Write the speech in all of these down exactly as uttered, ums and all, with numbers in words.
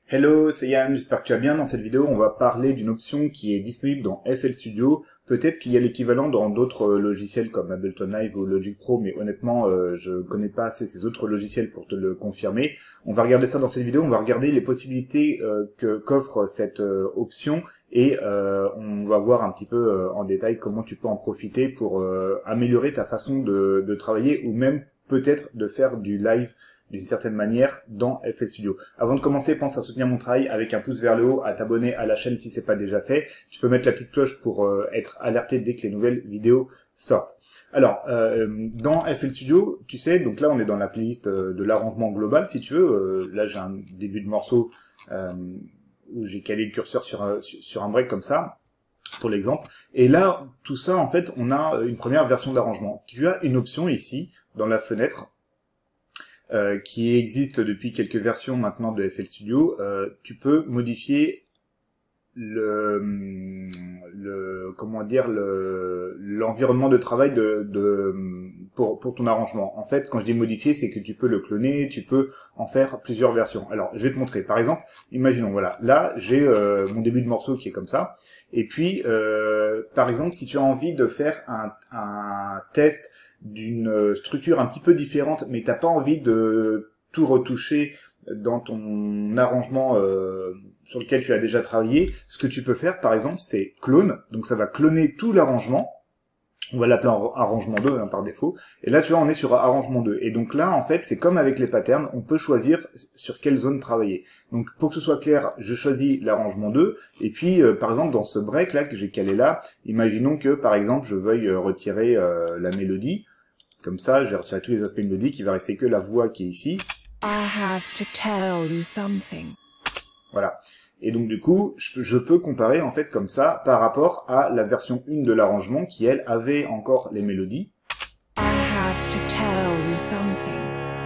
Hello, c'est Yann, j'espère que tu vas bien. Dans cette vidéo, on va parler d'une option qui est disponible dans F L Studio. Peut-être qu'il y a l'équivalent dans d'autres euh, logiciels comme Ableton Live ou Logic Pro, mais honnêtement, euh, je connais pas assez ces autres logiciels pour te le confirmer. On va regarder ça dans cette vidéo, on va regarder les possibilités euh, que qu'offre cette euh, option et euh, on va voir un petit peu euh, en détail comment tu peux en profiter pour euh, améliorer ta façon de, de travailler ou même peut-être de faire du live d'une certaine manière dans F L Studio. Avant de commencer, pense à soutenir mon travail avec un pouce vers le haut, à t'abonner à la chaîne si c'est pas déjà fait. Tu peux mettre la petite cloche pour euh, être alerté dès que les nouvelles vidéos sortent. Alors, euh, dans F L Studio, tu sais, donc là on est dans la playlist euh, de l'arrangement global si tu veux. Euh, là j'ai un début de morceau euh, où j'ai calé le curseur sur un, sur un break comme ça, pour l'exemple. Et là, tout ça en fait, on a une première version d'arrangement. Tu as une option ici, dans la fenêtre, Euh, qui existe depuis quelques versions maintenant de F L Studio. Euh, tu peux modifier le, le comment dire le l'environnement de travail de, de pour pour ton arrangement. En fait, quand je dis modifier, c'est que tu peux le cloner, tu peux en faire plusieurs versions. Alors, je vais te montrer. Par exemple, imaginons, voilà, là j'ai euh, mon début de morceau qui est comme ça. Et puis, euh, par exemple, si tu as envie de faire un, un test d'une structure un petit peu différente, mais t'as pas envie de tout retoucher dans ton arrangement euh, sur lequel tu as déjà travaillé, ce que tu peux faire, par exemple, c'est clone. Donc ça va cloner tout l'arrangement. On va l'appeler arrangement deux hein, par défaut. Et là, tu vois, on est sur arrangement deux. Et donc là, en fait, c'est comme avec les patterns, on peut choisir sur quelle zone travailler. Donc pour que ce soit clair, je choisis l'arrangement deux. Et puis, euh, par exemple, dans ce break là que j'ai calé là, imaginons que, par exemple, je veuille retirer euh, la mélodie. Comme ça, je vais retirer tous les aspects mélodiques, il va rester que la voix qui est ici. I have to tell you something. Voilà. Et donc du coup, je, je peux comparer en fait comme ça par rapport à la version un de l'arrangement qui elle avait encore les mélodies. I have to tell you something.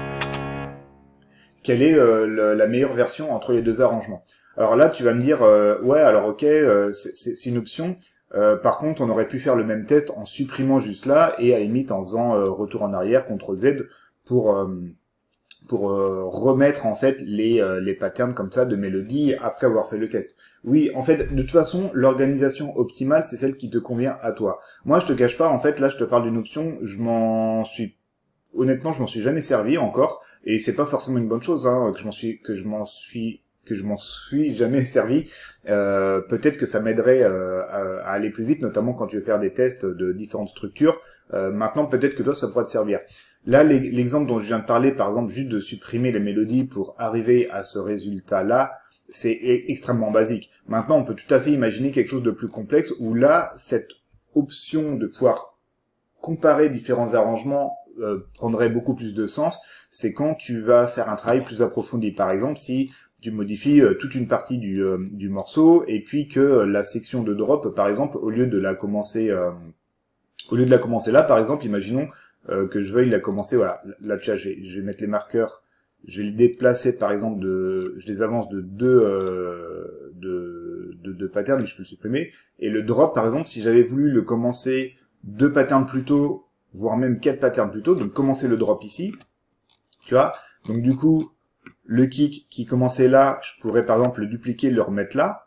Quelle est euh, le, la meilleure version entre les deux arrangements? Alors là, tu vas me dire, euh, ouais, alors ok, euh, c'est une option. Euh, par contre, on aurait pu faire le même test en supprimant juste là et à la limite en faisant euh, retour en arrière, contrôle Z, pour euh, pour euh, remettre en fait les euh, les patterns comme ça de mélodie après avoir fait le test. Oui, en fait, de toute façon, l'organisation optimale, c'est celle qui te convient à toi. Moi, je te cache pas, en fait, là, je te parle d'une option, je m'en suis honnêtement, je m'en suis jamais servi encore, et c'est pas forcément une bonne chose hein, que je m'en suis que je m'en suis que je m'en suis jamais servi. Euh, peut-être que ça m'aiderait euh, à, à aller plus vite, notamment quand tu veux faire des tests de différentes structures. Euh, maintenant, peut-être que toi, ça pourrait te servir. Là, l'exemple dont je viens de parler, par exemple, juste de supprimer les mélodies pour arriver à ce résultat-là, c'est extrêmement basique. Maintenant, on peut tout à fait imaginer quelque chose de plus complexe, où là, cette option de pouvoir comparer différents arrangements euh, prendrait beaucoup plus de sens. C'est quand tu vas faire un travail plus approfondi. Par exemple, si tu modifies euh, toute une partie du, euh, du morceau et puis que euh, la section de drop, par exemple, au lieu de la commencer, euh, au lieu de la commencer là, par exemple, imaginons euh, que je veuille la commencer. Voilà, là tu vois, je vais, je vais mettre les marqueurs, je vais les déplacer, par exemple, de, je les avance de deux, euh, de, de, de patterns, je peux le supprimer. Et le drop, par exemple, si j'avais voulu le commencer deux patterns plus tôt, voire même quatre patterns plus tôt, donc commencer le drop ici, tu vois. Donc du coup, le kick qui commençait là, je pourrais par exemple le dupliquer, le remettre là,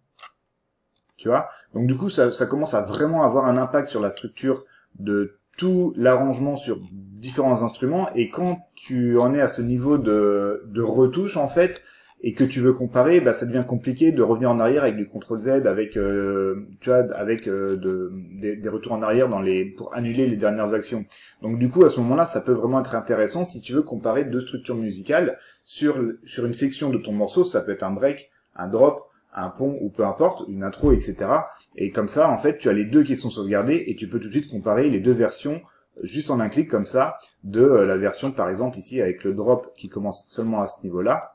tu vois. Donc du coup, ça, ça commence à vraiment avoir un impact sur la structure de tout l'arrangement sur différents instruments, et quand tu en es à ce niveau de, de retouche, en fait, et que tu veux comparer, bah ça devient compliqué de revenir en arrière avec du contrôle Z, avec euh, tu vois, avec euh, de, des, des retours en arrière dans les pour annuler les dernières actions. Donc du coup à ce moment-là, ça peut vraiment être intéressant si tu veux comparer deux structures musicales sur sur une section de ton morceau. Ça peut être un break, un drop, un pont ou peu importe, une intro, et cetera. Et comme ça, en fait, tu as les deux qui sont sauvegardés et tu peux tout de suite comparer les deux versions juste en un clic comme ça de euh, la version par exemple ici avec le drop qui commence seulement à ce niveau-là,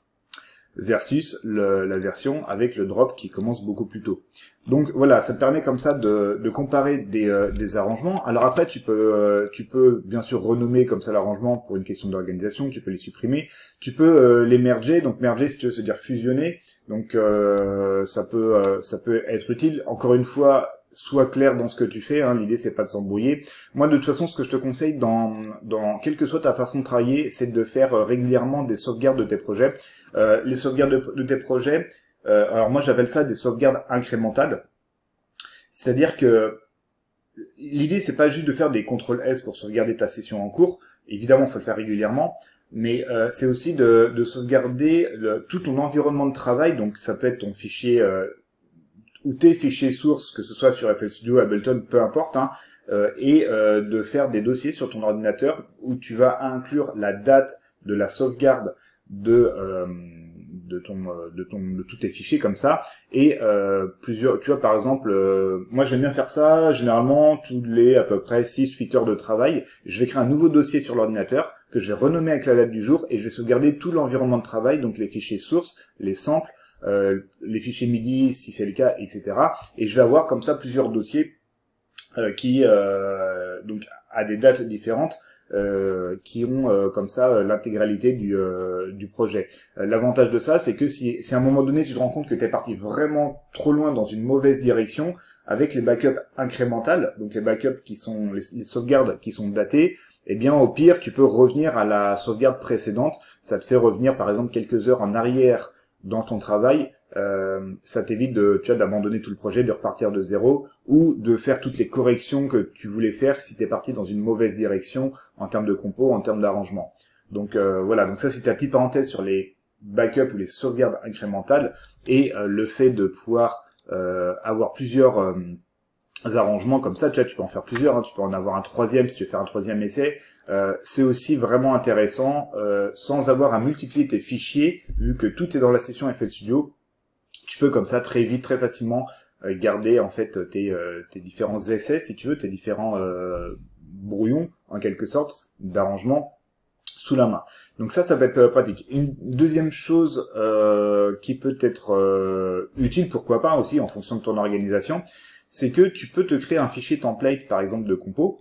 versus le, la version avec le drop qui commence beaucoup plus tôt. Donc voilà, ça te permet comme ça de, de comparer des, euh, des arrangements. Alors après, tu peux, euh, tu peux bien sûr renommer comme ça l'arrangement pour une question d'organisation, tu peux les supprimer, tu peux euh, les merger. Donc merger, si tu veux, se dire fusionner. Donc euh, ça peut, euh, ça peut être utile. Encore une fois, sois clair dans ce que tu fais, hein, l'idée c'est pas de s'embrouiller. Moi de toute façon ce que je te conseille dans, dans quelle que soit ta façon de travailler, c'est de faire euh, régulièrement des sauvegardes de tes projets. Euh, les sauvegardes de, de tes projets, euh, alors moi j'appelle ça des sauvegardes incrémentales. C'est-à-dire que l'idée c'est pas juste de faire des contrôles S pour sauvegarder ta session en cours, évidemment il faut le faire régulièrement, mais euh, c'est aussi de, de sauvegarder le, tout ton environnement de travail, donc ça peut être ton fichier euh, ou tes fichiers sources, que ce soit sur F L Studio, Ableton, peu importe, hein, euh, et euh, de faire des dossiers sur ton ordinateur où tu vas inclure la date de la sauvegarde de euh, de ton de ton de tous tes fichiers comme ça, et euh, plusieurs, tu vois, par exemple, euh, moi j'aime bien faire ça généralement tous les à peu près six huit heures de travail. Je vais créer un nouveau dossier sur l'ordinateur que je vais renommer avec la date du jour, et je vais sauvegarder tout l'environnement de travail, donc les fichiers sources, les samples, euh, les fichiers MIDI si c'est le cas, et cetera. Et je vais avoir comme ça plusieurs dossiers euh, qui euh, donc à des dates différentes, Euh, qui ont euh, comme ça euh, l'intégralité du, euh, du projet. Euh, L'avantage de ça, c'est que si, si à un moment donné tu te rends compte que tu es parti vraiment trop loin dans une mauvaise direction, avec les backups incrémentales, donc les backups qui sont les, les sauvegardes qui sont datées, eh bien au pire tu peux revenir à la sauvegarde précédente. Ça te fait revenir par exemple quelques heures en arrière dans ton travail. Euh, ça t'évite de, tu vois, d'abandonner tout le projet, de repartir de zéro, ou de faire toutes les corrections que tu voulais faire si t'es parti dans une mauvaise direction en termes de compo, en termes d'arrangement. Donc euh, voilà, donc ça c'est ta petite parenthèse sur les backups ou les sauvegardes incrémentales, et euh, le fait de pouvoir euh, avoir plusieurs euh, arrangements comme ça, tu vois, tu peux en faire plusieurs, hein, tu peux en avoir un troisième si tu veux faire un troisième essai. Euh, c'est aussi vraiment intéressant, euh, sans avoir à multiplier tes fichiers, vu que tout est dans la session F L Studio. Tu peux comme ça très vite, très facilement euh, garder en fait tes, euh, tes différents essais, si tu veux, tes différents euh, brouillons en quelque sorte d'arrangement sous la main. Donc ça, ça peut être euh, pratique. Une deuxième chose euh, qui peut être euh, utile, pourquoi pas aussi en fonction de ton organisation, c'est que tu peux te créer un fichier template par exemple de compo,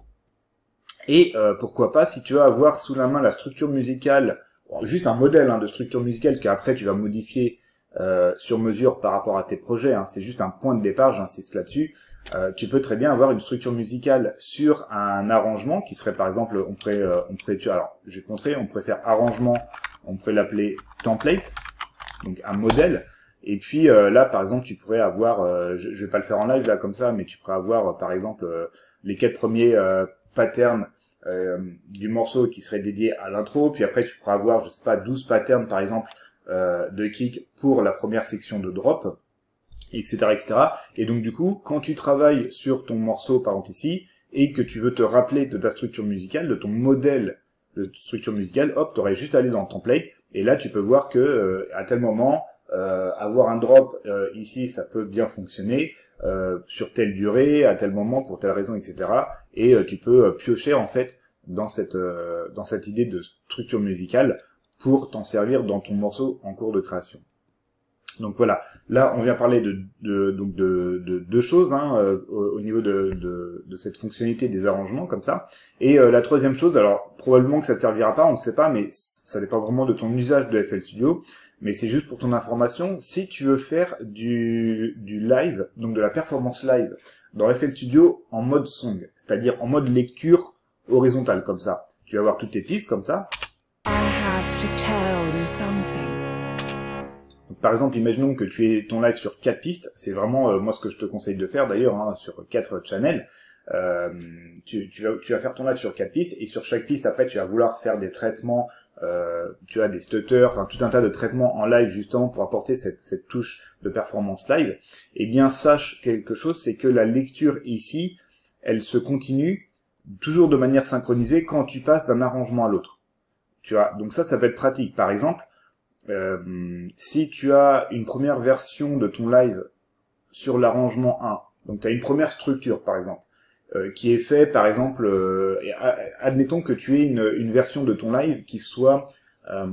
et euh, pourquoi pas si tu veux avoir sous la main la structure musicale, bon, juste un modèle hein, de structure musicale qu'après tu vas modifier Euh, sur mesure par rapport à tes projets, hein, c'est juste un point de départ, j'insiste là-dessus. Euh, tu peux très bien avoir une structure musicale sur un arrangement qui serait par exemple, on pourrait, euh, on pourrait, alors je vais te montrer, on pourrait faire arrangement, on pourrait l'appeler template, donc un modèle. Et puis euh, là par exemple tu pourrais avoir, euh, je, je vais pas le faire en live là comme ça, mais tu pourrais avoir euh, par exemple euh, les quatre premiers euh, patterns euh, du morceau qui seraient dédiés à l'intro, puis après tu pourrais avoir, je sais pas, douze patterns par exemple Euh, de kick pour la première section de drop, et cetera, et cetera. Et donc du coup, quand tu travailles sur ton morceau, par exemple ici, et que tu veux te rappeler de ta structure musicale, de ton modèle de structure musicale, hop, tu aurais juste à aller dans le template, et là tu peux voir que euh, à tel moment, euh, avoir un drop euh, ici, ça peut bien fonctionner, euh, sur telle durée, à tel moment, pour telle raison, et cetera. Et euh, tu peux euh, piocher en fait dans cette euh, dans cette idée de structure musicale pour t'en servir dans ton morceau en cours de création. Donc voilà, là on vient parler de de donc de de deux choses hein, euh, au, au niveau de, de de cette fonctionnalité des arrangements comme ça. Et euh, la troisième chose, alors probablement que ça te servira pas, on ne sait pas, mais ça dépend vraiment de ton usage de F L Studio. Mais c'est juste pour ton information, si tu veux faire du du live, donc de la performance live dans F L Studio en mode song, c'est-à-dire en mode lecture horizontale comme ça, tu vas avoir toutes tes pistes comme ça. I have to tell you something. Donc, par exemple, imaginons que tu aies ton live sur quatre pistes. C'est vraiment euh, moi ce que je te conseille de faire d'ailleurs hein, sur quatre channels. Euh, tu, tu, vas, tu vas faire ton live sur quatre pistes et sur chaque piste après tu vas vouloir faire des traitements, euh, tu as des stutters, enfin tout un tas de traitements en live justement pour apporter cette, cette touche de performance live. Eh bien sache quelque chose, c'est que la lecture ici, elle se continue toujours de manière synchronisée quand tu passes d'un arrangement à l'autre. Tu vois, donc ça, ça peut être pratique. Par exemple, euh, si tu as une première version de ton live sur l'arrangement un, donc tu as une première structure, par exemple, euh, qui est fait, par exemple, euh, et, admettons que tu aies une, une version de ton live qui soit euh,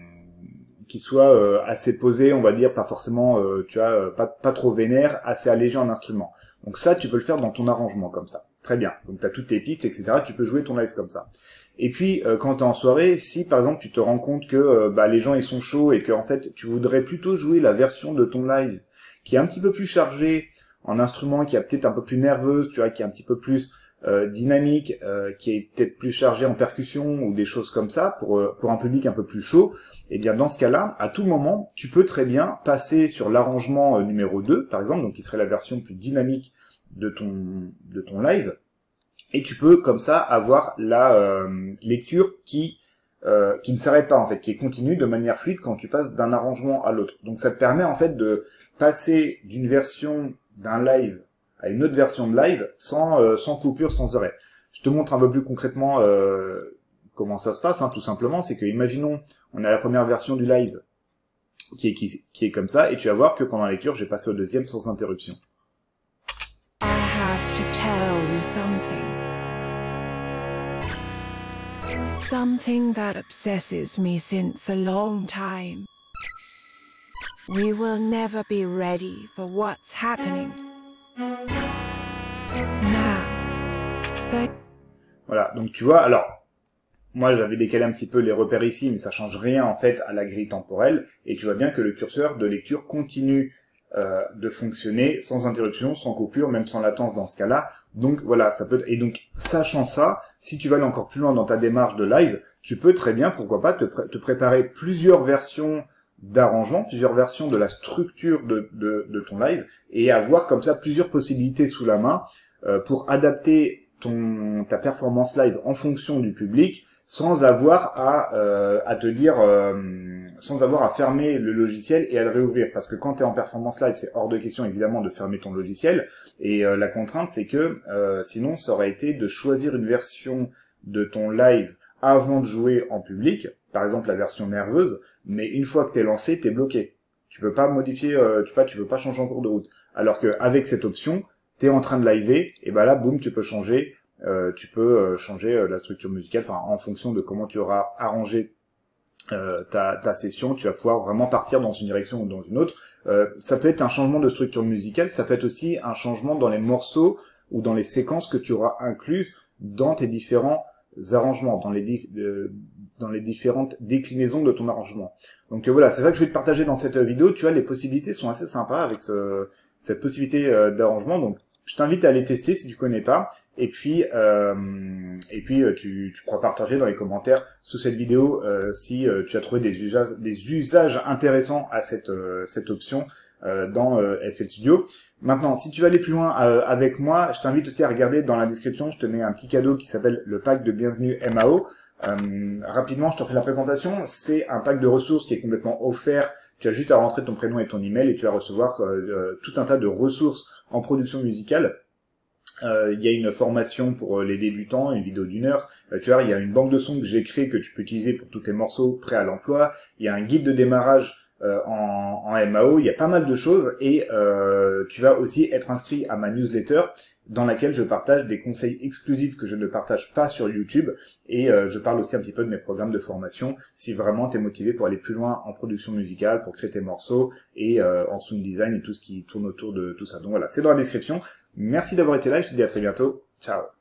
qui soit euh, assez posée, on va dire, pas forcément, euh, tu vois, euh, pas, pas trop vénère, assez allégée en instrument. Donc ça, tu peux le faire dans ton arrangement, comme ça. Très bien. Donc tu as toutes tes pistes, et cetera. Tu peux jouer ton live comme ça. Et puis, euh, quand tu es en soirée, si par exemple tu te rends compte que euh, bah, les gens ils sont chauds et que en fait tu voudrais plutôt jouer la version de ton live qui est un petit peu plus chargée en instrument qui est peut-être un peu plus nerveuse, tu vois, qui est un petit peu plus euh, dynamique, euh, qui est peut-être plus chargée en percussion ou des choses comme ça pour euh, pour un public un peu plus chaud, et bien dans ce cas-là, à tout moment, tu peux très bien passer sur l'arrangement euh, numéro deux, par exemple, donc qui serait la version plus dynamique de ton de ton live, et tu peux comme ça avoir la euh, lecture qui euh, qui ne s'arrête pas en fait, qui est continue de manière fluide quand tu passes d'un arrangement à l'autre. Donc ça te permet en fait de passer d'une version d'un live à une autre version de live sans euh, sans coupure, sans arrêt. Je te montre un peu plus concrètement euh, comment ça se passe, hein, tout simplement, c'est que imaginons on a la première version du live qui est qui, qui est comme ça, et tu vas voir que pendant la lecture, j'ai passé au deuxième sans interruption. I have to tell you something. Something that obsesses me since a long time. We will never be ready for what's happening. Now. For... Voilà, donc tu vois, alors, moi j'avais décalé un petit peu les repères ici, mais ça change rien en fait à la grille temporelle, et tu vois bien que le curseur de lecture continue euh, de fonctionner sans interruption, sans coupure, même sans latence dans ce cas-là. Donc voilà, ça peut. Et donc sachant ça, si tu vas aller encore plus loin dans ta démarche de live, tu peux très bien, pourquoi pas, te, pré te préparer plusieurs versions d'arrangement, plusieurs versions de la structure de, de, de ton live, et avoir comme ça plusieurs possibilités sous la main euh, pour adapter ton ta performance live en fonction du public, sans avoir à euh, à te dire euh, sans avoir à fermer le logiciel et à le réouvrir, parce que quand tu es en performance live, c'est hors de question évidemment de fermer ton logiciel, et euh, la contrainte c'est que euh, sinon ça aurait été de choisir une version de ton live avant de jouer en public, par exemple la version nerveuse, mais une fois que t'es lancé, t'es bloqué. Tu peux pas modifier, euh, tu peux pas, tu peux pas changer en cours de route. Alors que avec cette option, t'es en train de liver, et ben là, boum, tu peux changer, euh, tu peux euh, changer euh, la structure musicale, enfin en fonction de comment tu auras arrangé euh, ta, ta session, tu vas pouvoir vraiment partir dans une direction ou dans une autre. Euh, ça peut être un changement de structure musicale, ça peut être aussi un changement dans les morceaux ou dans les séquences que tu auras incluses dans tes différents arrangements, dans les di euh, dans les différentes déclinaisons de ton arrangement. Donc euh, voilà, c'est ça que je vais te partager dans cette vidéo. Tu vois, les possibilités sont assez sympas avec ce, cette possibilité euh, d'arrangement. Donc je t'invite à les tester si tu connais pas. Et puis euh, et puis euh, tu, tu pourras partager dans les commentaires sous cette vidéo euh, si euh, tu as trouvé des usages des usages intéressants à cette euh, cette option euh, dans euh, F L Studio. Maintenant, si tu veux aller plus loin euh, avec moi, je t'invite aussi à regarder dans la description, je te mets un petit cadeau qui s'appelle le pack de bienvenue M A O. Euh, rapidement, je te refais la présentation. C'est un pack de ressources qui est complètement offert. Tu as juste à rentrer ton prénom et ton email et tu vas recevoir euh, tout un tas de ressources en production musicale. Euh, il y a une formation pour les débutants, une vidéo d'une heure. Euh, tu vois, il y a une banque de sons que j'ai créée que tu peux utiliser pour tous tes morceaux prêts à l'emploi. Il y a un guide de démarrage Euh, en, en M A O, il y a pas mal de choses, et euh, tu vas aussi être inscrit à ma newsletter dans laquelle je partage des conseils exclusifs que je ne partage pas sur YouTube, et euh, je parle aussi un petit peu de mes programmes de formation si vraiment tu es motivé pour aller plus loin en production musicale, pour créer tes morceaux et euh, en sound design et tout ce qui tourne autour de tout ça. Donc voilà, c'est dans la description. Merci d'avoir été là et je te dis à très bientôt. Ciao.